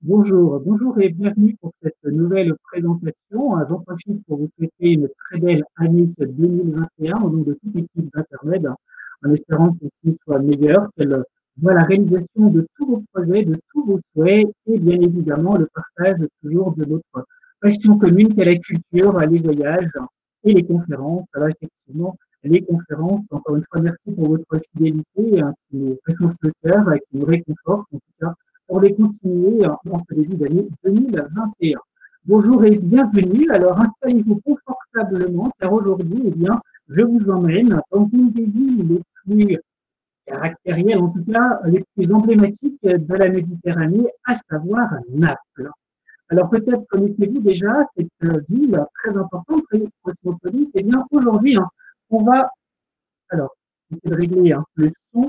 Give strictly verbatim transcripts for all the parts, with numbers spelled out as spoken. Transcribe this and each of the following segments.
Bonjour, bonjour et bienvenue pour cette nouvelle présentation. Euh, J'en profite pour vous souhaiter une très belle année deux mille vingt et un au nom de toute l'équipe d'Internet, en espérant que celle-ci soit meilleure, qu'elle voit la réalisation de tous vos projets, de tous vos souhaits et bien évidemment le partage toujours de notre passion commune qu'est la culture, les voyages et les conférences. Alors effectivement, les conférences, encore une fois, merci pour votre fidélité hein, qui nous réchauffe le cœur, et qui nous réconforte en tout cas pour les continuer en ce début d'année deux mille vingt et un. Bonjour et bienvenue. Alors installez-vous confortablement car aujourd'hui, eh bien, je vous emmène dans une des villes les plus caractérielles, en tout cas les plus emblématiques de la Méditerranée, à savoir Naples. Alors peut-être connaissez-vous déjà cette ville très importante, très cosmopolite. Eh bien aujourd'hui, hein, on va alors essayer de régler hein, le son.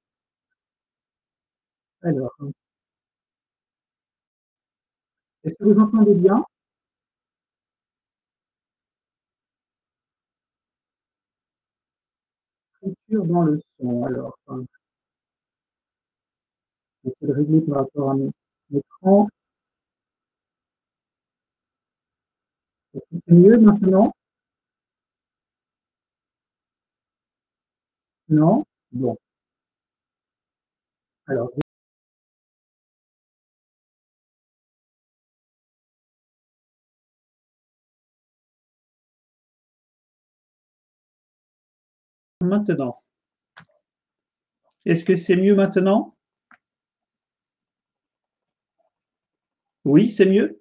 Alors, est-ce que vous entendez bien? Friture dans le son. Alors, hein, j'essaie de régler par rapport à mon écran. Est-ce que c'est mieux maintenant? Non? Bon. Alors, maintenant. Est-ce que c'est mieux maintenant? Oui, c'est mieux?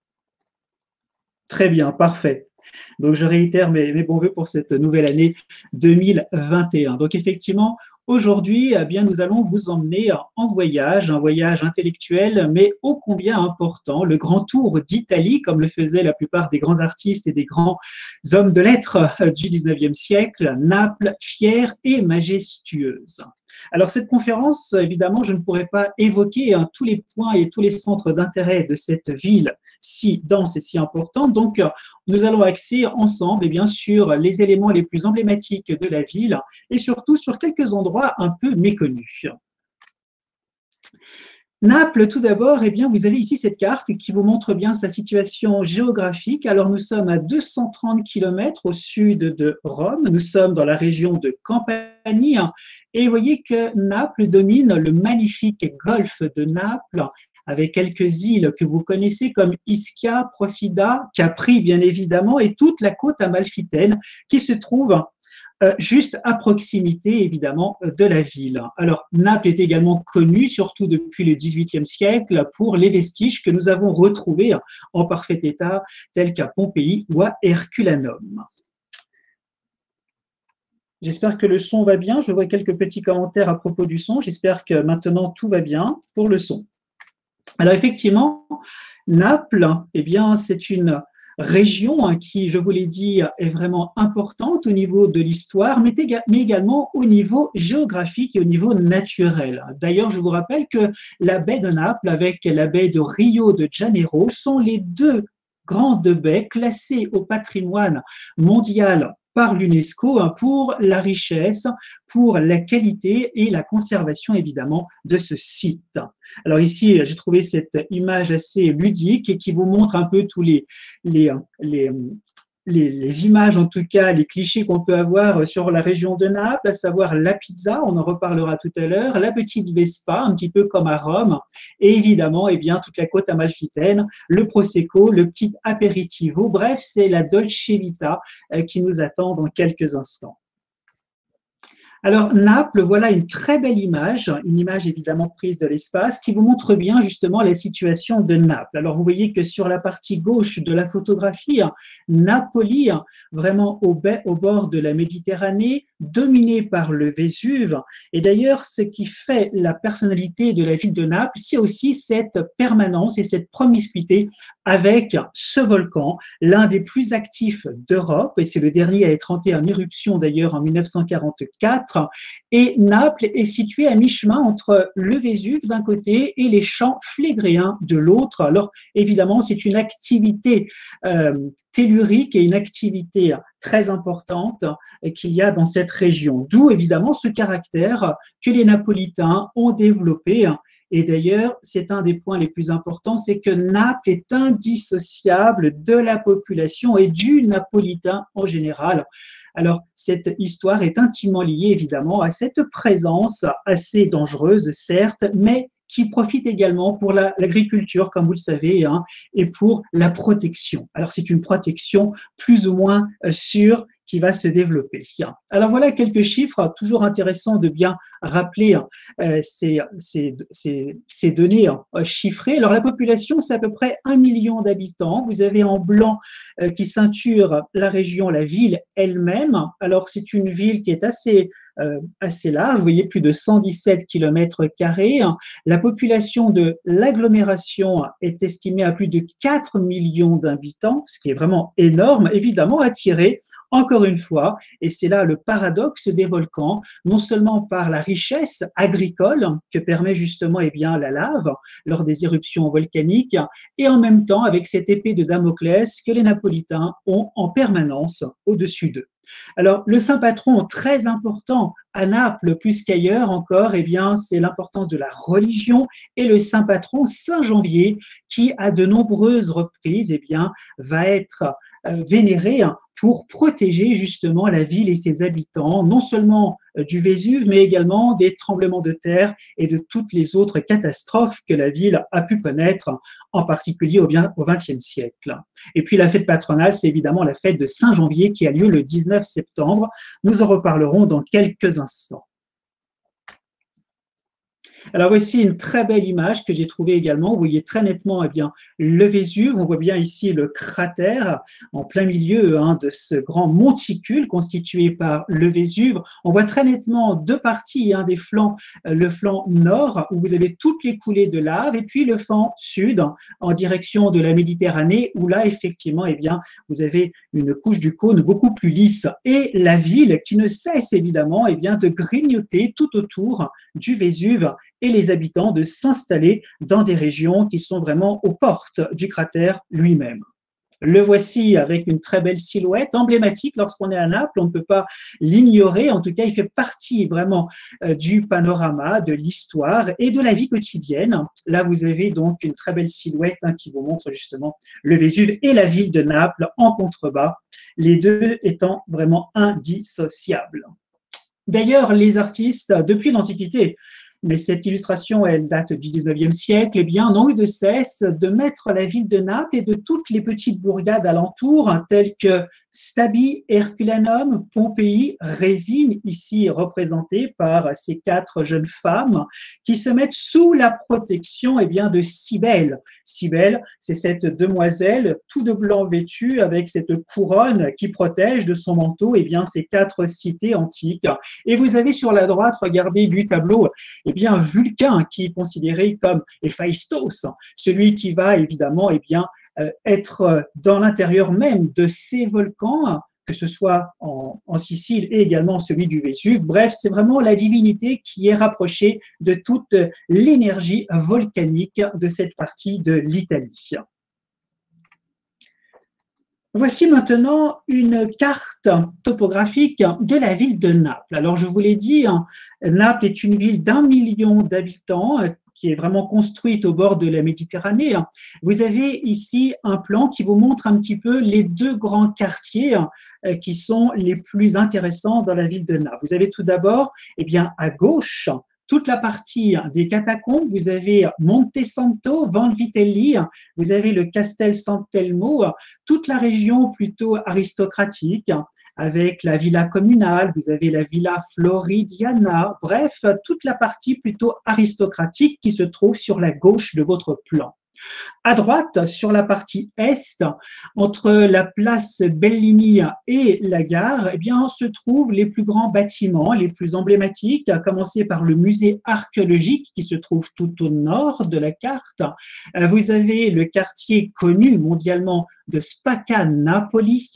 Très bien, parfait. Donc, je réitère mes, mes bons voeux pour cette nouvelle année deux mille vingt et un. Donc, effectivement, aujourd'hui, eh bien, nous allons vous emmener en voyage, un voyage intellectuel, mais ô combien important, le grand tour d'Italie, comme le faisaient la plupart des grands artistes et des grands hommes de lettres du dix-neuvième siècle, Naples, fière et majestueuse. Alors, cette conférence, évidemment, je ne pourrais pas évoquer hein, tous les points et tous les centres d'intérêt de cette ville si dense et si importante. Donc, nous allons axer ensemble et bien sûr les éléments les plus emblématiques de la ville et surtout sur quelques endroits un peu méconnus. Naples, tout d'abord, eh bien, vous avez ici cette carte qui vous montre bien sa situation géographique. Alors, nous sommes à deux cent trente kilomètres au sud de Rome. Nous sommes dans la région de Campanie. Et vous voyez que Naples domine le magnifique golfe de Naples avec quelques îles que vous connaissez comme Ischia, Procida, Capri, bien évidemment, et toute la côte amalfitaine qui se trouve euh, juste à proximité, évidemment, de la ville. Alors, Naples est également connue, surtout depuis le dix-huitième siècle, pour les vestiges que nous avons retrouvés en parfait état, tels qu'à Pompéi ou à Herculanum. J'espère que le son va bien. Je vois quelques petits commentaires à propos du son. J'espère que maintenant tout va bien pour le son. Alors effectivement, Naples, eh bien, c'est une région qui, je vous l'ai dit, est vraiment importante au niveau de l'histoire, mais, mais également au niveau géographique et au niveau naturel. D'ailleurs, je vous rappelle que la baie de Naples avec la baie de Rio de Janeiro sont les deux grandes baies classées au patrimoine mondial par l'UNESCO pour la richesse, pour la qualité et la conservation évidemment de ce site. Alors ici, j'ai trouvé cette image assez ludique et qui vous montre un peu tous les, les, les, les, les images, en tout cas les clichés qu'on peut avoir sur la région de Naples, à savoir la pizza, on en reparlera tout à l'heure, la petite Vespa, un petit peu comme à Rome, et évidemment, eh bien, toute la côte amalfitaine, le Prosecco, le petit apéritivo, bref, c'est la Dolce Vita qui nous attend dans quelques instants. Alors, Naples, voilà une très belle image, une image évidemment prise de l'espace qui vous montre bien justement la situation de Naples. Alors, vous voyez que sur la partie gauche de la photographie, Napoli, vraiment au, au bord de la Méditerranée, dominé par le Vésuve. Et d'ailleurs, ce qui fait la personnalité de la ville de Naples, c'est aussi cette permanence et cette promiscuité avec ce volcan, l'un des plus actifs d'Europe, et c'est le dernier à être entré en éruption d'ailleurs en mille neuf cent quarante-quatre. Et Naples est situé à mi-chemin entre le Vésuve d'un côté et les champs flégréens de l'autre. Alors évidemment, c'est une activité euh, tellurique et une activité très importante qu'il y a dans cette région. D'où évidemment ce caractère que les Napolitains ont développé Et d'ailleurs, c'est un des points les plus importants, c'est que Naples est indissociable de la population et du napolitain en général. Alors, cette histoire est intimement liée évidemment à cette présence assez dangereuse, certes, mais qui profite également pour l'agriculture, comme vous le savez, hein, et pour la protection. Alors, c'est une protection plus ou moins sûre qui va se développer. Alors voilà quelques chiffres, toujours intéressant de bien rappeler euh, ces, ces, ces, ces données euh, chiffrées. Alors la population, c'est à peu près un million d'habitants. Vous avez en blanc euh, qui ceinture la région, la ville elle-même. Alors c'est une ville qui est assez Euh, assez large, vous voyez plus de cent dix-sept kilomètres carrés. La population de l'agglomération est estimée à plus de quatre millions d'habitants, ce qui est vraiment énorme, évidemment attiré encore une fois, et c'est là le paradoxe des volcans, non seulement par la richesse agricole que permet justement eh bien, la lave lors des éruptions volcaniques, et en même temps avec cette épée de Damoclès que les Napolitains ont en permanence au-dessus d'eux. Alors, le saint patron, très important à Naples, plus qu'ailleurs encore, eh bien, c'est l'importance de la religion et le saint patron Saint Janvier, qui à de nombreuses reprises, eh bien, va être euh, vénéré pour protéger justement la ville et ses habitants, non seulement du Vésuve, mais également des tremblements de terre et de toutes les autres catastrophes que la ville a pu connaître, en particulier au vingtième siècle. Et puis la fête patronale, c'est évidemment la fête de Saint-Janvier qui a lieu le dix-neuf septembre. Nous en reparlerons dans quelques instants. Alors voici une très belle image que j'ai trouvée également. Vous voyez très nettement eh bien, le Vésuve. On voit bien ici le cratère en plein milieu hein, de ce grand monticule constitué par le Vésuve. On voit très nettement deux parties hein, des flancs. Le flanc nord où vous avez toutes les coulées de lave et puis le flanc sud en direction de la Méditerranée où là effectivement eh bien, vous avez une couche du cône beaucoup plus lisse. Et la ville qui ne cesse évidemment eh bien, de grignoter tout autour du Vésuve et les habitants de s'installer dans des régions qui sont vraiment aux portes du cratère lui-même. Le voici avec une très belle silhouette, emblématique lorsqu'on est à Naples, on ne peut pas l'ignorer, en tout cas il fait partie vraiment du panorama, de l'histoire et de la vie quotidienne. Là vous avez donc une très belle silhouette hein, qui vous montre justement le Vésuve et la ville de Naples en contrebas, les deux étant vraiment indissociables. D'ailleurs, les artistes, depuis l'Antiquité, mais cette illustration, elle date du dix-neuvième siècle, eh bien, n'ont eu de cesse de mettre la ville de Naples et de toutes les petites bourgades alentours, telles que Stabi, Herculanum, Pompéi, Résine, ici représentées par ces quatre jeunes femmes, qui se mettent sous la protection eh bien, de Cybèle. Cybèle, c'est cette demoiselle tout de blanc vêtue avec cette couronne qui protège de son manteau eh bien, ces quatre cités antiques. Et vous avez sur la droite, regardez du tableau, eh bien, Vulcain, qui est considéré comme Héphaïstos, celui qui va évidemment eh bien, être dans l'intérieur même de ces volcans, que ce soit en, en Sicile et également celui du Vésuve. Bref, c'est vraiment la divinité qui est rapprochée de toute l'énergie volcanique de cette partie de l'Italie. Voici maintenant une carte topographique de la ville de Naples. Alors, je vous l'ai dit, Naples est une ville d'un million d'habitants qui est vraiment construite au bord de la Méditerranée. Vous avez ici un plan qui vous montre un petit peu les deux grands quartiers qui sont les plus intéressants dans la ville de Naples. Vous avez tout d'abord, eh bien, à gauche, toute la partie des catacombes, vous avez Monte Santo, Vanvitelli, vous avez le Castel Sant'Elmo, toute la région plutôt aristocratique, avec la villa communale, vous avez la villa Floridiana, bref, toute la partie plutôt aristocratique qui se trouve sur la gauche de votre plan. À droite, sur la partie est, entre la place Bellini et la gare, eh bien, se trouvent les plus grands bâtiments, les plus emblématiques, à commencer par le musée archéologique qui se trouve tout au nord de la carte. Vous avez le quartier connu mondialement de Spacca Napoli,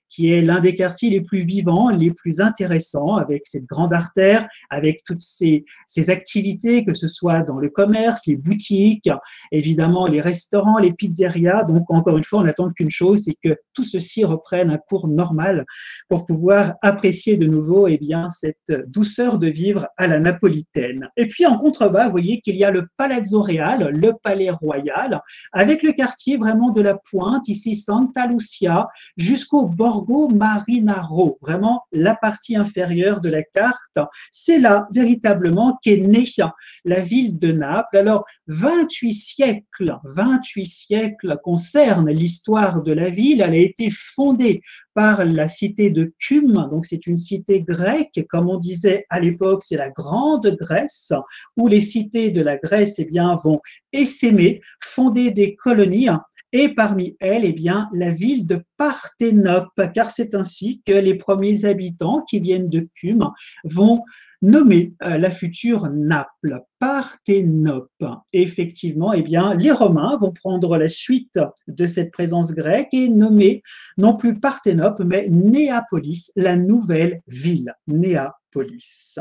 qui est l'un des quartiers les plus vivants, les plus intéressants, avec cette grande artère, avec toutes ces, ces activités, que ce soit dans le commerce, les boutiques, évidemment les restaurants, les pizzerias. Donc, encore une fois, on n'attend qu'une chose, c'est que tout ceci reprenne un cours normal pour pouvoir apprécier de nouveau eh bien, cette douceur de vivre à la napolitaine. Et puis, en contrebas, vous voyez qu'il y a le Palazzo Real, le palais royal, avec le quartier vraiment de la pointe, ici Santa Lucia, jusqu'au Borgo Marinaro, vraiment la partie inférieure de la carte. C'est là, véritablement, qu'est née la ville de Naples. Alors, vingt-huit siècles, vingt-huit siècles concernent l'histoire de la ville. Elle a été fondée par la cité de Cume, donc c'est une cité grecque, comme on disait à l'époque, c'est la Grande Grèce, où les cités de la Grèce eh bien, vont essaimer, fonder des colonies, et parmi elles, eh bien, la ville de Parthénope, car c'est ainsi que les premiers habitants qui viennent de Cume vont nommer la future Naples, Parthénope. Et effectivement, eh bien, les Romains vont prendre la suite de cette présence grecque et nommer non plus Parthénope, mais Néapolis, la nouvelle ville, Néapolis.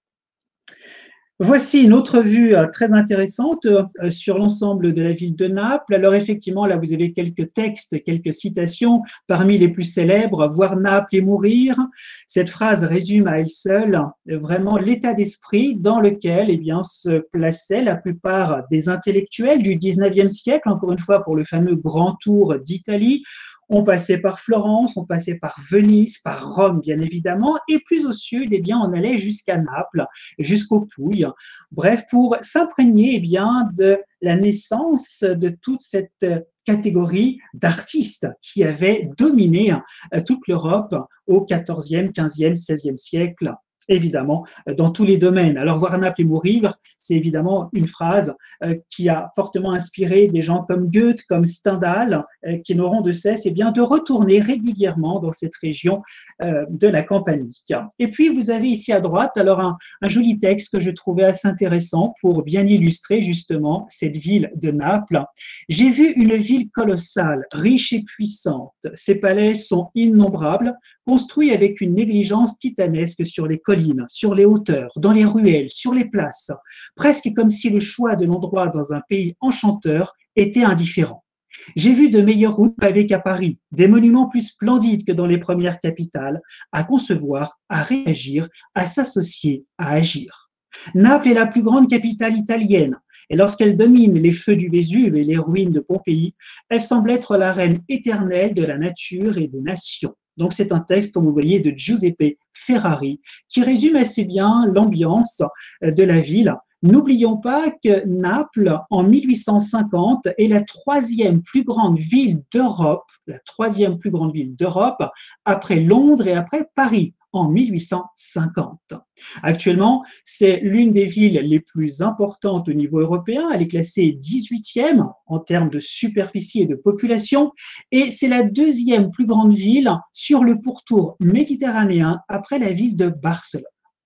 Voici une autre vue très intéressante sur l'ensemble de la ville de Naples. Alors effectivement, là vous avez quelques textes, quelques citations, parmi les plus célèbres, voir Naples et mourir. Cette phrase résume à elle seule vraiment l'état d'esprit dans lequel eh bien, se plaçaient la plupart des intellectuels du dix-neuvième siècle, encore une fois pour le fameux Grand Tour d'Italie. On passait par Florence, on passait par Venise, par Rome, bien évidemment, et plus au sud, eh bien, on allait jusqu'à Naples, jusqu'aux Pouilles. Bref, pour s'imprégner eh bien, de la naissance de toute cette catégorie d'artistes qui avaient dominé toute l'Europe au quatorzième, quinzième, seizième siècle. Évidemment, dans tous les domaines. Alors, voir Naples et mourir, c'est évidemment une phrase euh, qui a fortement inspiré des gens comme Goethe, comme Stendhal, euh, qui n'auront de cesse eh bien, de retourner régulièrement dans cette région euh, de la Campanie. Et puis, vous avez ici à droite alors un, un joli texte que je trouvais assez intéressant pour bien illustrer justement cette ville de Naples. J'ai vu une ville colossale, riche et puissante. Ses palais sont innombrables, construits avec une négligence titanesque sur les collines, sur les hauteurs, dans les ruelles, sur les places, presque comme si le choix de l'endroit dans un pays enchanteur était indifférent. J'ai vu de meilleures routes pavées qu'à Paris, des monuments plus splendides que dans les premières capitales, à concevoir, à réagir, à s'associer, à agir. Naples est la plus grande capitale italienne, et lorsqu'elle domine les feux du Vésuve et les ruines de Pompéi, elle semble être la reine éternelle de la nature et des nations. Donc c'est un texte, comme vous voyez, de Giuseppe Ferrari, qui résume assez bien l'ambiance de la ville. N'oublions pas que Naples, en mille huit cent cinquante, est la troisième plus grande ville d'Europe, la troisième plus grande ville d'Europe, après Londres et après Paris, en mille huit cent cinquante. Actuellement, c'est l'une des villes les plus importantes au niveau européen. Elle est classée dix-huitième en termes de superficie et de population, et c'est la deuxième plus grande ville sur le pourtour méditerranéen après la ville de Barcelone.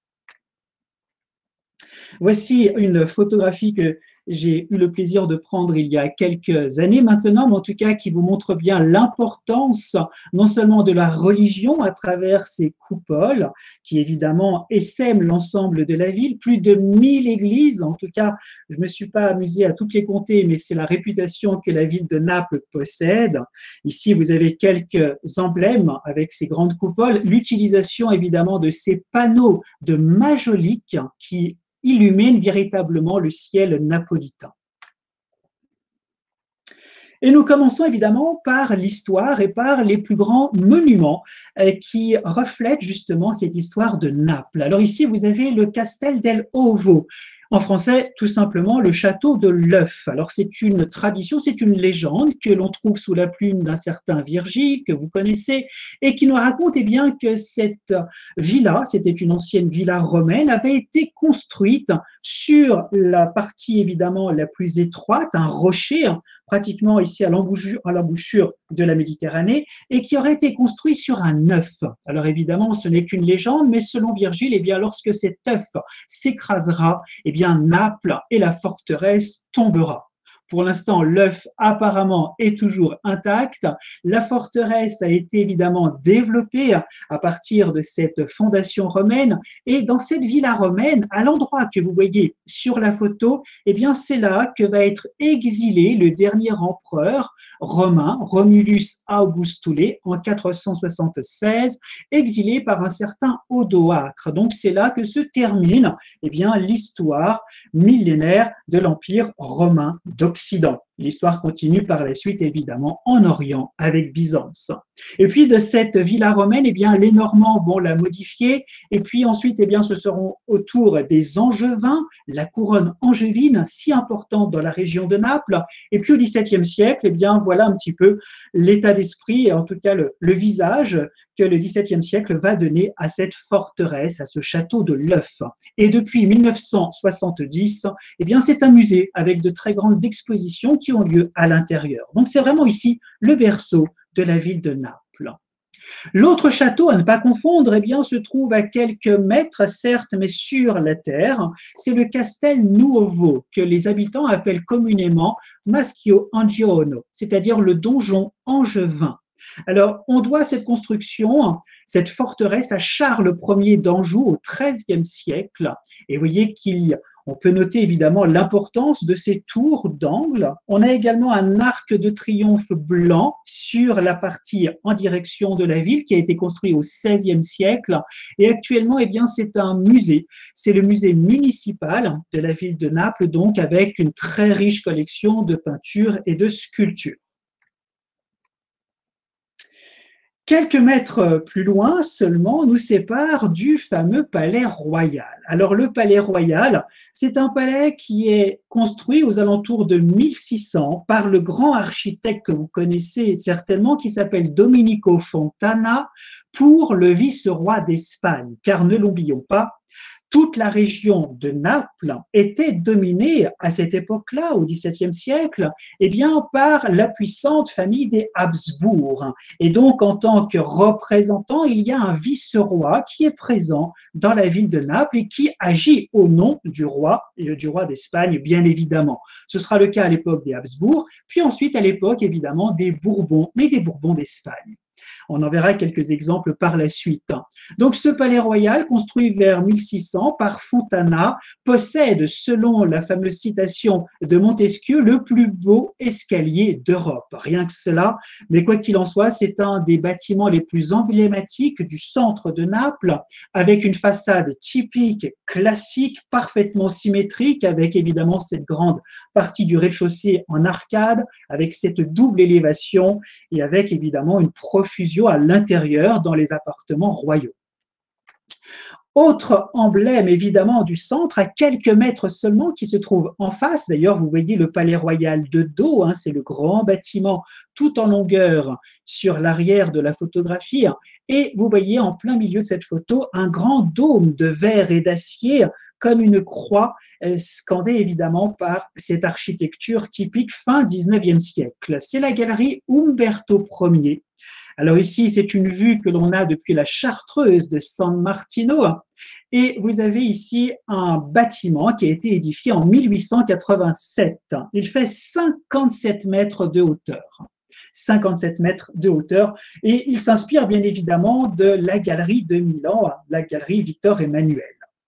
Voici une photographie que j'ai eu le plaisir de prendre il y a quelques années maintenant, mais en tout cas qui vous montre bien l'importance non seulement de la religion à travers ces coupoles, qui évidemment essaiment l'ensemble de la ville, plus de mille églises, en tout cas je ne me suis pas amusé à toutes les compter, mais c'est la réputation que la ville de Naples possède. Ici vous avez quelques emblèmes avec ces grandes coupoles, l'utilisation évidemment de ces panneaux de majolique qui illumine véritablement le ciel napolitain. Et nous commençons évidemment par l'histoire et par les plus grands monuments qui reflètent justement cette histoire de Naples. Alors ici, vous avez le Castel del Ovo. En français, tout simplement, le château de l'œuf. Alors, c'est une tradition, c'est une légende que l'on trouve sous la plume d'un certain Virgile, que vous connaissez, et qui nous raconte eh bien, que cette villa, c'était une ancienne villa romaine, avait été construite sur la partie évidemment la plus étroite, un rocher, pratiquement ici à l'embouchure de la Méditerranée, et qui aurait été construit sur un œuf. Alors évidemment, ce n'est qu'une légende, mais selon Virgile, eh bien, lorsque cet œuf s'écrasera, eh bien, Naples et la forteresse tombera. pour l'instant, l'œuf apparemment est toujours intact. La forteresse a été évidemment développée à partir de cette fondation romaine. Et dans cette villa romaine, à l'endroit que vous voyez sur la photo, eh bien, c'est là que va être exilé le dernier empereur romain, Romulus Augustule, en quatre cent soixante-seize, exilé par un certain Odoacre. Donc, c'est là que se termine eh bien, l'histoire millénaire de l'Empire romain d'Occident. L'histoire continue par la suite, évidemment, en Orient avec Byzance. Et puis, de cette villa romaine, eh bien, les Normands vont la modifier. Et puis ensuite, eh bien, ce seront au tour des Angevins, la couronne angevine, si importante dans la région de Naples. Et puis, au dix-septième siècle, eh bien, voilà un petit peu l'état d'esprit, et en tout cas le, le visage que le dix-septième siècle va donner à cette forteresse, à ce château de l'œuf. Et depuis mille neuf cent soixante-dix, eh bien, c'est un musée avec de très grandes expositions qui ont lieu à l'intérieur. Donc, c'est vraiment ici le berceau de la ville de Naples. L'autre château, à ne pas confondre, eh bien, se trouve à quelques mètres, certes, mais sur la terre. C'est le Castel Nuovo, que les habitants appellent communément Maschio Angiono, c'est-à-dire le donjon angevin. Alors, on doit cette construction, cette forteresse, à Charles Ier d'Anjou au treizième siècle. Et vous voyez qu'il on peut noter évidemment l'importance de ces tours d'angle. On a également un arc de triomphe blanc sur la partie en direction de la ville qui a été construit au seizième siècle. Et actuellement, eh bien, c'est un musée. C'est le musée municipal de la ville de Naples, donc avec une très riche collection de peintures et de sculptures. Quelques mètres plus loin seulement nous sépare du fameux palais royal. Alors le palais royal, c'est un palais qui est construit aux alentours de mille six cents par le grand architecte que vous connaissez certainement qui s'appelle Domenico Fontana pour le vice-roi d'Espagne. Car ne l'oublions pas, toute la région de Naples était dominée à cette époque-là, au dix-septième siècle, eh bien, par la puissante famille des Habsbourg. Et donc, en tant que représentant, il y a un vice-roi qui est présent dans la ville de Naples et qui agit au nom du roi et du roi d'Espagne, bien évidemment. Ce sera le cas à l'époque des Habsbourg, puis ensuite à l'époque, évidemment, des Bourbons, mais des Bourbons d'Espagne. On en verra quelques exemples par la suite. Donc, ce palais royal, construit vers mille six cents par Fontana, possède, selon la fameuse citation de Montesquieu, le plus beau escalier d'Europe. Rien que cela, mais quoi qu'il en soit, c'est un des bâtiments les plus emblématiques du centre de Naples, avec une façade typique, classique, parfaitement symétrique, avec évidemment cette grande partie du rez-de-chaussée en arcade, avec cette double élévation et avec évidemment une profusion à l'intérieur dans les appartements royaux. Autre emblème évidemment du centre, à quelques mètres seulement, qui se trouve en face. D'ailleurs, vous voyez le palais royal de dos, hein, c'est le grand bâtiment tout en longueur sur l'arrière de la photographie. Et vous voyez en plein milieu de cette photo un grand dôme de verre et d'acier comme une croix scandée évidemment par cette architecture typique fin dix-neuvième siècle. C'est la galerie Umberto Ier. Alors ici, c'est une vue que l'on a depuis la chartreuse de San Martino. Et vous avez ici un bâtiment qui a été édifié en mille huit cent quatre-vingt-sept. Il fait cinquante-sept mètres de hauteur. cinquante-sept mètres de hauteur. Et il s'inspire bien évidemment de la galerie de Milan, la galerie Victor Emmanuel.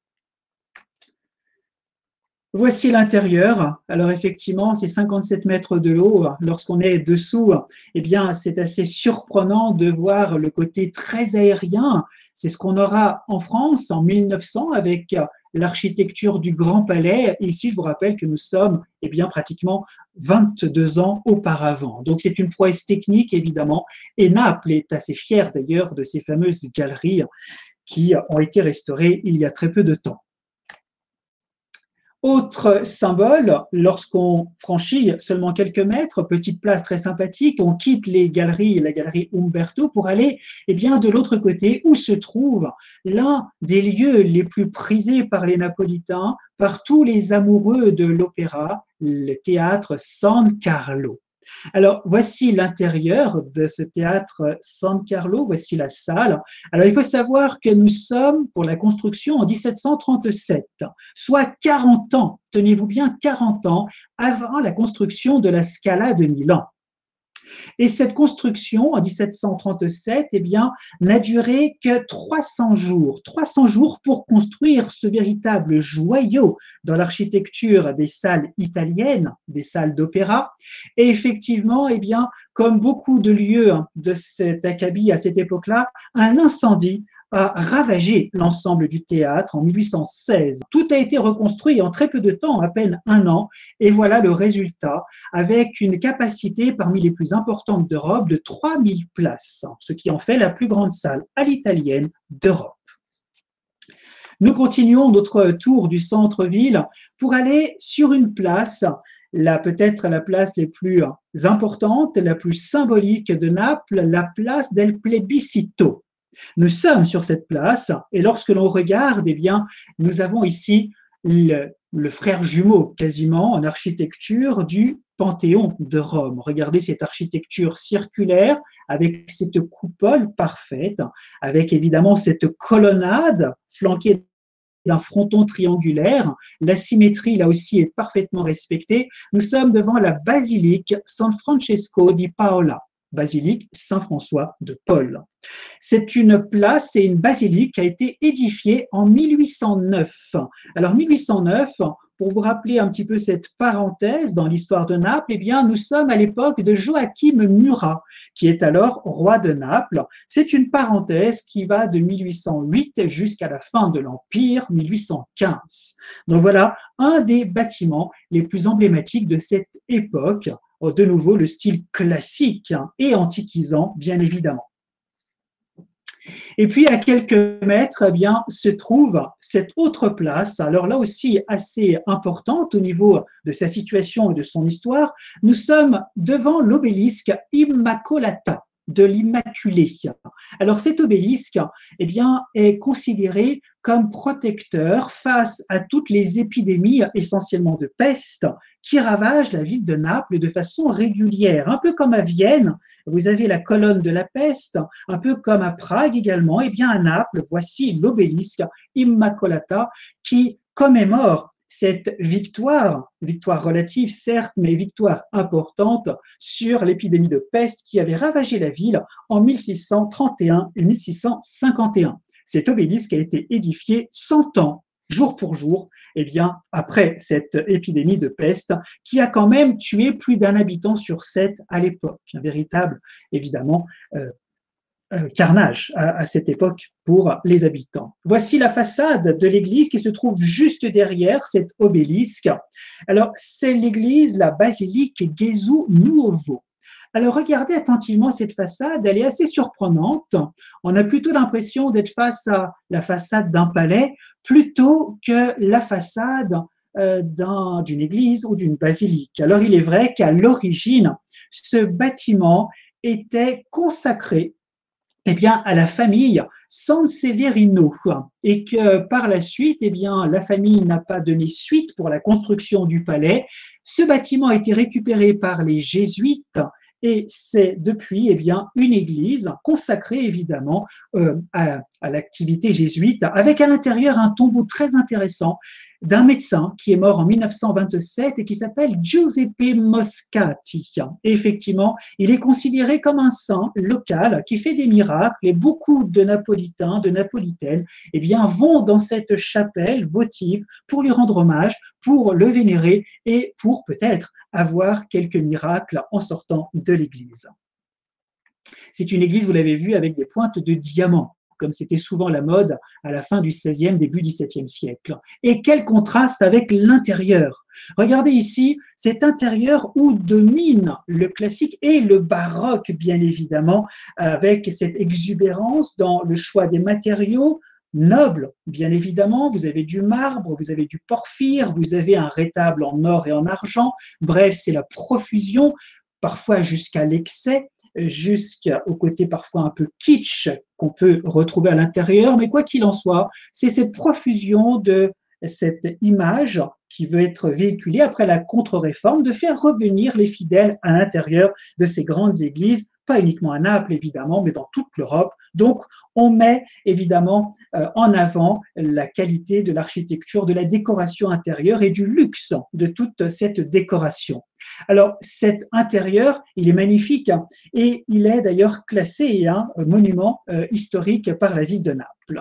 Voici l'intérieur. Alors effectivement, c'est cinquante-sept mètres de haut. Lorsqu'on est dessous, eh bien, c'est assez surprenant de voir le côté très aérien. C'est ce qu'on aura en France en mille neuf cents avec l'architecture du Grand Palais. Ici, je vous rappelle que nous sommes eh bien, pratiquement vingt-deux ans auparavant. Donc, c'est une prouesse technique, évidemment. Et Naples est assez fière d'ailleurs de ces fameuses galeries qui ont été restaurées il y a très peu de temps. Autre symbole, lorsqu'on franchit seulement quelques mètres, petite place très sympathique, on quitte les galeries, la galerie Umberto pour aller eh bien, de l'autre côté où se trouve l'un des lieux les plus prisés par les Napolitains, par tous les amoureux de l'opéra, le théâtre San Carlo. Alors, voici l'intérieur de ce théâtre San Carlo, voici la salle. Alors, il faut savoir que nous sommes pour la construction en mille sept cent trente-sept, soit quarante ans, tenez-vous bien, quarante ans avant la construction de la Scala de Milan. Et cette construction, en mille sept cent trente-sept, eh bien, n'a duré que trois cents jours. trois cents jours pour construire ce véritable joyau dans l'architecture des salles italiennes, des salles d'opéra. Et effectivement, eh bien, comme beaucoup de lieux de cet acabit à cette époque-là, un incendie a ravagé l'ensemble du théâtre en mille huit cent seize. Tout a été reconstruit en très peu de temps, à peine un an, et voilà le résultat, avec une capacité parmi les plus importantes d'Europe de trois mille places, ce qui en fait la plus grande salle à l'italienne d'Europe. Nous continuons notre tour du centre-ville pour aller sur une place, la peut-être la place la plus importante, la plus symbolique de Naples, la place del Plebiscito. Nous sommes sur cette place et lorsque l'on regarde, eh bien, nous avons ici le, le frère jumeau quasiment en architecture du Panthéon de Rome. Regardez cette architecture circulaire avec cette coupole parfaite, avec évidemment cette colonnade flanquée d'un fronton triangulaire. La symétrie, là aussi, est parfaitement respectée. Nous sommes devant la basilique San Francesco di Paola, basilique Saint-François de Paul. C'est une place et une basilique qui a été édifiée en mille huit cent neuf. Alors mille huit cent neuf, pour vous rappeler un petit peu cette parenthèse dans l'histoire de Naples, eh bien nous sommes à l'époque de Joachim Murat, qui est alors roi de Naples. C'est une parenthèse qui va de mille huit cent huit jusqu'à la fin de l'Empire, mille huit cent quinze. Donc voilà un des bâtiments les plus emblématiques de cette époque. De nouveau, le style classique et antiquisant, bien évidemment. Et puis, à quelques mètres, eh bien, se trouve cette autre place, alors là aussi assez importante au niveau de sa situation et de son histoire. Nous sommes devant l'obélisque Immacolata de l'Immaculée. Alors, cet obélisque, eh bien, est considéré comme protecteur face à toutes les épidémies, essentiellement de peste, qui ravagent la ville de Naples de façon régulière, un peu comme à Vienne. Vous avez la colonne de la peste, un peu comme à Prague également. Eh bien, à Naples, voici l'obélisque Immacolata qui commémore cette victoire, victoire relative certes, mais victoire importante sur l'épidémie de peste qui avait ravagé la ville en mille six cent trente et un et mille six cent cinquante et un. Cet obélisque a été édifié cent ans, jour pour jour, eh bien, après cette épidémie de peste qui a quand même tué plus d'un habitant sur sept à l'époque. Un véritable, évidemment, euh, euh, carnage à, à cette époque pour les habitants. Voici la façade de l'église qui se trouve juste derrière cet obélisque. Alors, c'est l'église, la basilique Gesù Nuovo. Alors, regardez attentivement cette façade, elle est assez surprenante. On a plutôt l'impression d'être face à la façade d'un palais plutôt que la façade euh, d'un, d'une église ou d'une basilique. Alors, il est vrai qu'à l'origine, ce bâtiment était consacré eh bien, à la famille Sanseverino et que par la suite, eh bien, la famille n'a pas donné suite pour la construction du palais. Ce bâtiment a été récupéré par les jésuites et c'est depuis eh bien, une église consacrée évidemment euh, à, à l'activité jésuite, avec à l'intérieur un tombeau très intéressant d'un médecin qui est mort en mille neuf cent vingt-sept et qui s'appelle Giuseppe Moscati. Et effectivement, il est considéré comme un saint local qui fait des miracles et beaucoup de Napolitains, de Napolitaines, eh bien, vont dans cette chapelle votive pour lui rendre hommage, pour le vénérer et pour peut-être avoir quelques miracles en sortant de l'église. C'est une église, vous l'avez vu, avec des pointes de diamants, comme c'était souvent la mode à la fin du seizième, début dix-septième siècle. Et quel contraste avec l'intérieur. Regardez ici cet intérieur où domine le classique et le baroque, bien évidemment, avec cette exubérance dans le choix des matériaux, noble, bien évidemment, vous avez du marbre, vous avez du porphyre, vous avez un rétable en or et en argent, bref, c'est la profusion, parfois jusqu'à l'excès, jusqu'au côté parfois un peu kitsch qu'on peut retrouver à l'intérieur, mais quoi qu'il en soit, c'est cette profusion de cette image qui veut être véhiculée après la contre-réforme, de faire revenir les fidèles à l'intérieur de ces grandes églises, pas uniquement à Naples évidemment, mais dans toute l'Europe. Donc on met évidemment euh, en avant la qualité de l'architecture, de la décoration intérieure et du luxe de toute cette décoration. Alors cet intérieur, il est magnifique hein, et il est d'ailleurs classé un hein, monument euh, historique par la ville de Naples.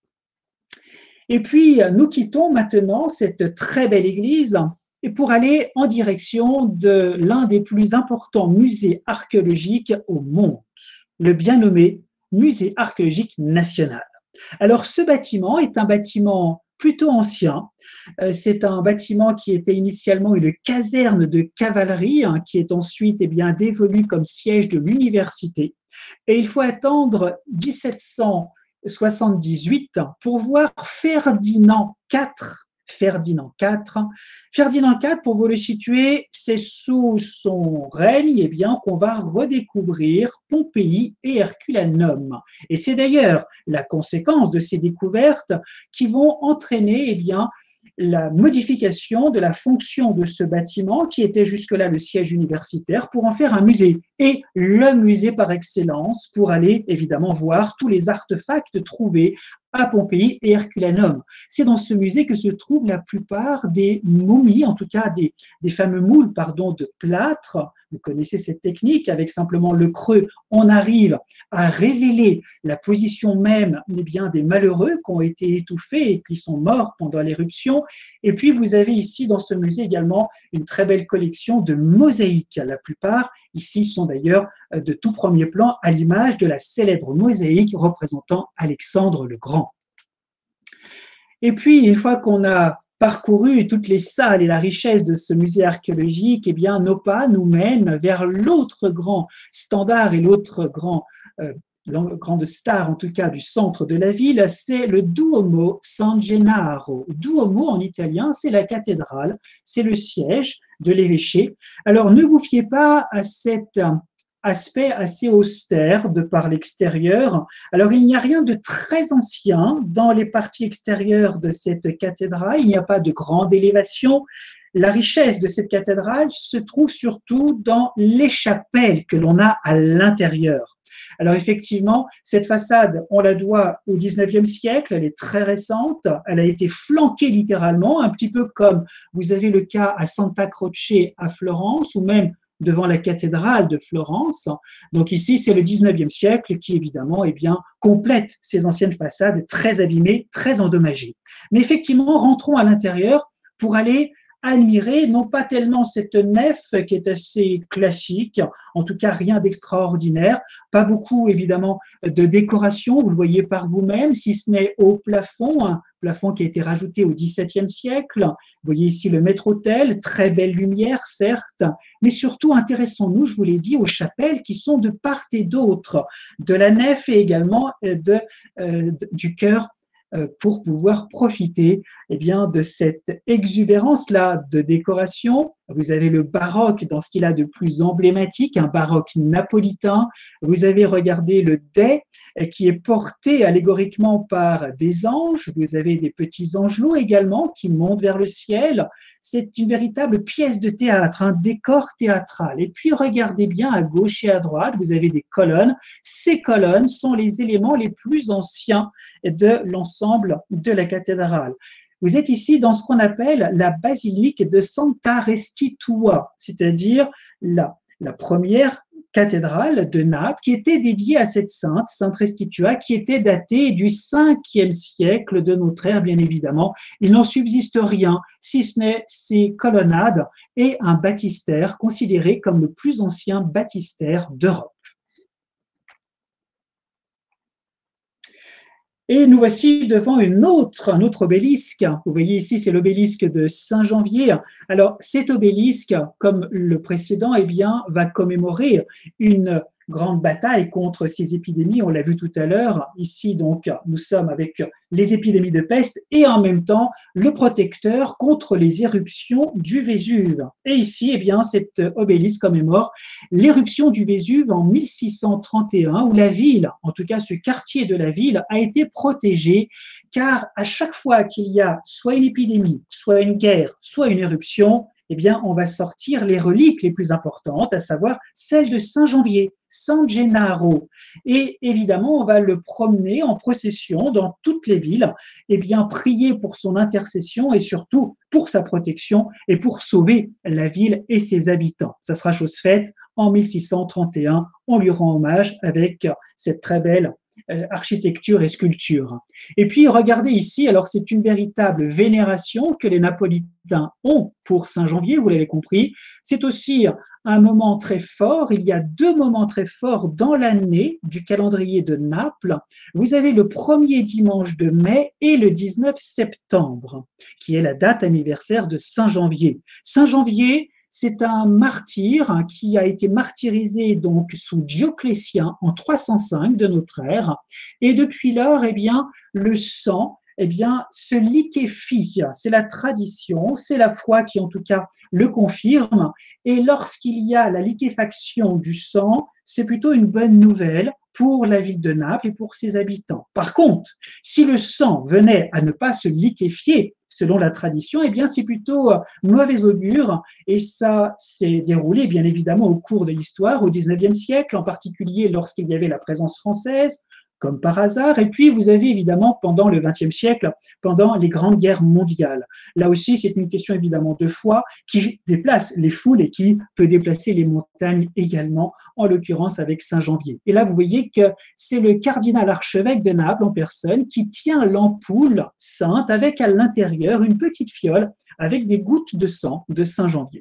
Et puis, nous quittons maintenant cette très belle église et pour aller en direction de l'un des plus importants musées archéologiques au monde, le bien nommé Musée archéologique national. Alors, ce bâtiment est un bâtiment plutôt ancien. C'est un bâtiment qui était initialement une caserne de cavalerie, hein, qui est ensuite eh bien, dévolue comme siège de l'université. Et il faut attendre mille sept cent soixante-dix-huit pour voir Ferdinand quatre. Ferdinand quatre. Ferdinand quatre, pour vous le situer, c'est sous son règne eh bien, qu'on va redécouvrir Pompéi et Herculanum. Et c'est d'ailleurs la conséquence de ces découvertes qui vont entraîner eh bien, la modification de la fonction de ce bâtiment qui était jusque-là le siège universitaire pour en faire un musée et le musée par excellence pour aller évidemment voir tous les artefacts trouvés à Pompéi et Herculanum. C'est dans ce musée que se trouvent la plupart des momies, en tout cas des, des fameux moules pardon, de plâtre. Vous connaissez cette technique, avec simplement le creux, on arrive à révéler la position même eh bien, des malheureux qui ont été étouffés et qui sont morts pendant l'éruption. Et puis vous avez ici dans ce musée également une très belle collection de mosaïques. La plupart ici sont d'ailleurs de tout premier plan à l'image de la célèbre mosaïque représentant Alexandre le Grand. Et puis une fois qu'on a parcouru toutes les salles et la richesse de ce musée archéologique, eh bien, nos pas nous mènent vers l'autre grand standard et l'autre grand, euh, grande star, en tout cas, du centre de la ville, c'est le Duomo San Gennaro. Duomo, en italien, c'est la cathédrale, c'est le siège de l'évêché. Alors, ne vous fiez pas à cet aspect assez austère de par l'extérieur. Alors, il n'y a rien de très ancien dans les parties extérieures de cette cathédrale. Il n'y a pas de grande élévation. La richesse de cette cathédrale se trouve surtout dans les chapelles que l'on a à l'intérieur. Alors effectivement, cette façade, on la doit au dix-neuvième siècle, elle est très récente, elle a été flanquée littéralement, un petit peu comme vous avez le cas à Santa Croce à Florence, ou même devant la cathédrale de Florence. Donc ici, c'est le dix-neuvième siècle qui, évidemment, eh bien, complète ces anciennes façades très abîmées, très endommagées. Mais effectivement, rentrons à l'intérieur pour aller admirer non pas tellement cette nef qui est assez classique, en tout cas rien d'extraordinaire, pas beaucoup évidemment de décoration, vous le voyez par vous-même, si ce n'est au plafond, un plafond qui a été rajouté au dix-septième siècle. Vous voyez ici le maître-autel, très belle lumière certes, mais surtout intéressons-nous, je vous l'ai dit, aux chapelles qui sont de part et d'autre de la nef et également de, euh, du chœur, pour pouvoir profiter eh bien, de cette exubérance-là de décoration. Vous avez le baroque dans ce qu'il a de plus emblématique, un baroque napolitain. Vous avez regardé le dais qui est porté allégoriquement par des anges. Vous avez des petits angelots également qui montent vers le ciel. C'est une véritable pièce de théâtre, un décor théâtral. Et puis regardez bien à gauche et à droite, vous avez des colonnes. Ces colonnes sont les éléments les plus anciens de l'ensemble de la cathédrale. Vous êtes ici dans ce qu'on appelle la basilique de Santa Restituta, c'est-à-dire la, la première cathédrale de Naples qui était dédiée à cette sainte, Sainte Restituta, qui était datée du cinquième siècle de notre ère, bien évidemment. Il n'en subsiste rien, si ce n'est ces colonnades et un baptistère considéré comme le plus ancien baptistère d'Europe. Et nous voici devant une autre, un autre obélisque. Vous voyez ici, c'est l'obélisque de Saint-Janvier. Alors, cet obélisque, comme le précédent, eh bien, va commémorer une grande bataille contre ces épidémies, on l'a vu tout à l'heure. Ici, donc, nous sommes avec les épidémies de peste et en même temps le protecteur contre les éruptions du Vésuve. Et ici, eh bien, cet obélisque commémore l'éruption du Vésuve en mille six cent trente et un, où la ville, en tout cas ce quartier de la ville, a été protégé, car à chaque fois qu'il y a soit une épidémie, soit une guerre, soit une éruption, eh bien, on va sortir les reliques les plus importantes, à savoir celle de Saint Janvier, San Gennaro. Et évidemment, on va le promener en procession dans toutes les villes, eh bien, prier pour son intercession et surtout pour sa protection et pour sauver la ville et ses habitants. Ça sera chose faite en mille six cent trente et un. On lui rend hommage avec cette très belle architecture et sculpture. Et puis, regardez ici, alors c'est une véritable vénération que les Napolitains ont pour Saint Janvier, vous l'avez compris. C'est aussi un moment très fort. Il y a deux moments très forts dans l'année du calendrier de Naples. Vous avez le premier dimanche de mai et le dix-neuf septembre, qui est la date anniversaire de Saint Janvier. Saint Janvier, c'est un martyr qui a été martyrisé donc sous Dioclétien en trois cent cinq de notre ère. Et depuis lors, eh bien, le sang eh bien, se liquéfie. C'est la tradition, c'est la foi qui en tout cas le confirme. Et lorsqu'il y a la liquéfaction du sang, c'est plutôt une bonne nouvelle pour la ville de Naples et pour ses habitants. Par contre, si le sang venait à ne pas se liquéfier, selon la tradition, eh bien, c'est plutôt mauvais augure, et ça s'est déroulé, bien évidemment, au cours de l'histoire, au dix-neuvième siècle, en particulier lorsqu'il y avait la présence française, comme par hasard, et puis vous avez évidemment pendant le vingtième siècle, pendant les grandes guerres mondiales. Là aussi, c'est une question évidemment de foi qui déplace les foules et qui peut déplacer les montagnes également, en l'occurrence avec Saint Janvier. Et là, vous voyez que c'est le cardinal archevêque de Naples en personne qui tient l'ampoule sainte avec à l'intérieur une petite fiole avec des gouttes de sang de Saint Janvier.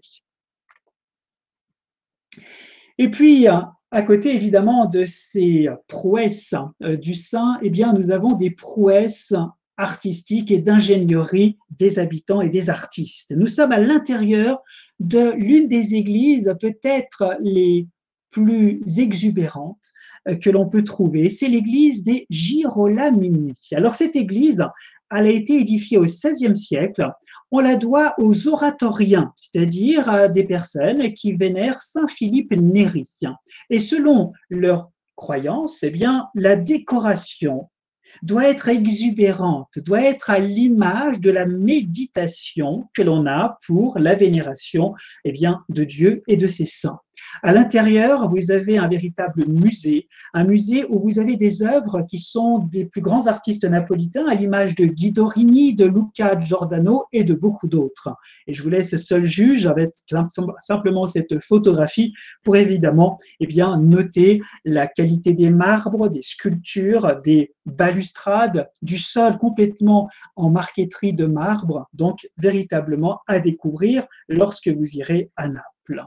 Et puis, à côté évidemment de ces prouesses du saint, eh bien, nous avons des prouesses artistiques et d'ingénierie des habitants et des artistes. Nous sommes à l'intérieur de l'une des églises peut-être les plus exubérantes que l'on peut trouver, c'est l'église des Girolamini. Alors cette église, elle a été édifiée au seizième siècle. On la doit aux oratoriens, c'est-à-dire à des personnes qui vénèrent Saint Philippe Néri. Et selon leur croyance, eh bien, la décoration doit être exubérante, doit être à l'image de la méditation que l'on a pour la vénération eh bien, de Dieu et de ses saints. À l'intérieur, vous avez un véritable musée, un musée où vous avez des œuvres qui sont des plus grands artistes napolitains, à l'image de Guido Rini, de Luca Giordano et de beaucoup d'autres. Et je vous laisse seul juge avec simplement cette photographie pour évidemment eh bien, noter la qualité des marbres, des sculptures, des balustrades, du sol complètement en marqueterie de marbre, donc véritablement à découvrir lorsque vous irez à Naples.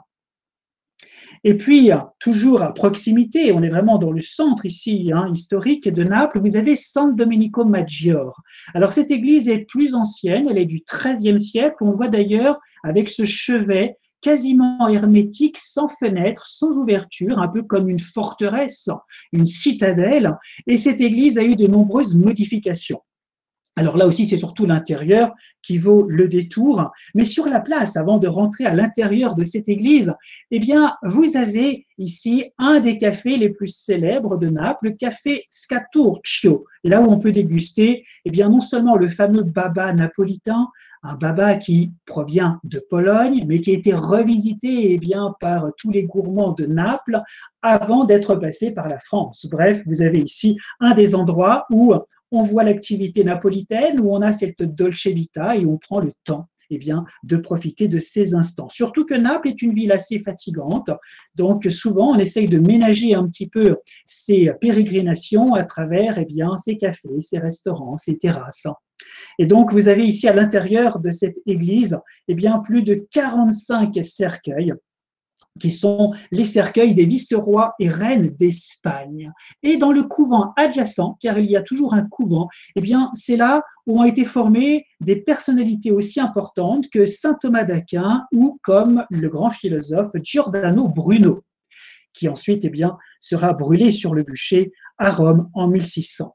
Et puis, toujours à proximité, on est vraiment dans le centre ici, hein, historique de Naples, vous avez San Domenico Maggiore. Alors, cette église est plus ancienne, elle est du treizième siècle. On voit d'ailleurs avec ce chevet quasiment hermétique, sans fenêtre, sans ouverture, un peu comme une forteresse, une citadelle. Et cette église a eu de nombreuses modifications. Alors là aussi, c'est surtout l'intérieur qui vaut le détour. Mais sur la place, avant de rentrer à l'intérieur de cette église, eh bien, vous avez ici un des cafés les plus célèbres de Naples, le café Scaturcio, là où on peut déguster eh bien, non seulement le fameux baba napolitain, un baba qui provient de Pologne, mais qui a été revisité eh bien, par tous les gourmands de Naples avant d'être passé par la France. Bref, vous avez ici un des endroits où on voit l'activité napolitaine, où on a cette dolce vita et on prend le temps eh bien, de profiter de ces instants. Surtout que Naples est une ville assez fatigante, donc souvent on essaye de ménager un petit peu ces pérégrinations à travers eh bien, ces cafés, ces restaurants, ces terrasses. Et donc vous avez ici à l'intérieur de cette église eh bien, plus de quarante-cinq cercueils, qui sont les cercueils des vice-rois et reines d'Espagne. Et dans le couvent adjacent, car il y a toujours un couvent, eh bien, c'est là où ont été formées des personnalités aussi importantes que saint Thomas d'Aquin ou comme le grand philosophe Giordano Bruno. qui ensuite eh bien, sera brûlé sur le bûcher à Rome en mille six cents.